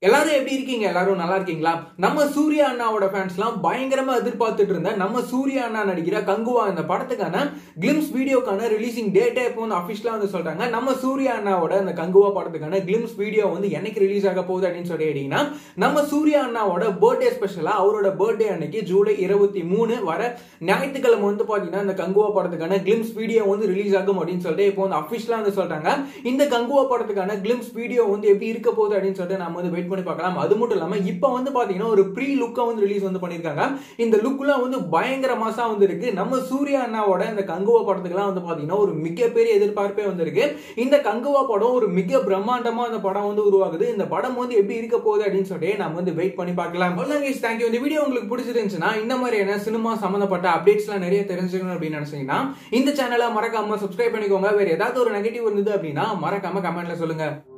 எல்லாரும் எப்படி இருக்கீங்க? எல்லாரும் நல்லா இருக்கீங்களா? நம்ம சூர்யா அண்ணாவோட ஃபேன்ஸ்லாம் பயங்கரமா எதிர்பார்த்துட்டு இருந்த நம்ம சூர்யா அண்ணா நடிக்கிற கங்குவா இந்த படத்துக்கான கிளிம்ஸ் வீடியோக்கான ரிலீசிங் டேட்டே இப்போ வந்து அஃபிஷியலா வந்து சொல்றாங்க. நம்ம சூர்யா அண்ணாவோட அந்த கங்குவா படத்துக்கான கிளிம்ஸ் வீடியோ வந்து என்னைக்கு ரிலீஸ் ஆக போகுது அப்படின்னு சொல்லி கேட்டீங்கன்னா, நம்ம சூர்யா அண்ணாவோட பர்த்டே ஸ்பெஷலா அவரோட பர்த்டே அன்னைக்கு ஜூலை 23 வர ஞாயிற்றுக்கிழமை வந்து பாத்தீங்கன்னா இந்த கங்குவா படத்துக்கான கிளிம்ஸ் வீடியோ வந்து ரிலீஸ் ஆகும் அப்படின்னு சொல்லிட்டு இப்போ வந்து அஃபிஷியலா வந்து சொல்றாங்க. இந்த கங்குவா படத்துக்கான கிளிம்ஸ் வீடியோ வந்து எப்படி இருக்க போகுது அப்படின்னு சொல்லிட்டு நம்ம வந்து வெயிட் பண்ணி பார்க்கலாம். அது மட்டும் இல்லாம இப்போ வந்து பாத்தீங்கன்னா ஒரு ப்ரீ லுக்கா வந்து ரிலீஸ் வந்து பண்ணிருக்காங்க. இந்த லுக்லாம் வந்து பயங்கர மாசா வந்து இருக்கு. நம்ம சூர்யா அண்ணாவோட இந்த கங்குவா படத்துக்குலாம் வந்து பாத்தீங்கன்னா ஒரு மிகப்பெரிய எதிர்பார்ப்பே வந்து இருக்கு. இந்த கங்குவா படம் ஒரு மிக பிரம்மாண்டமா அந்த படம் வந்து உருவாகுது. இந்த படம் வந்து எப்படி இருக்க போகுது அப்படின்னு சொல்லிட்டு நம்ம வந்து வெயிட் பண்ணி பார்க்கலாம். தேங்க்யூ. இந்த வீடியோ உங்களுக்கு பிடிச்சிருந்துச்சுன்னா இந்த மாதிரியான சினிமா சம்பந்தப்பட்ட அப்டேட்ஸ்லாம் நிறைய தெரிஞ்சுக்கணும் அப்படின்னு நினைச்சீங்கன்னா இந்த சேனலை மறக்காம சப்ஸ்கிரைப் பண்ணிக்கோங்க. வேற ஏதாவது ஒரு நெகட்டிவ் இருந்தது அப்படின்னா மறக்காம கமெண்ட்ல சொல்லுங்க.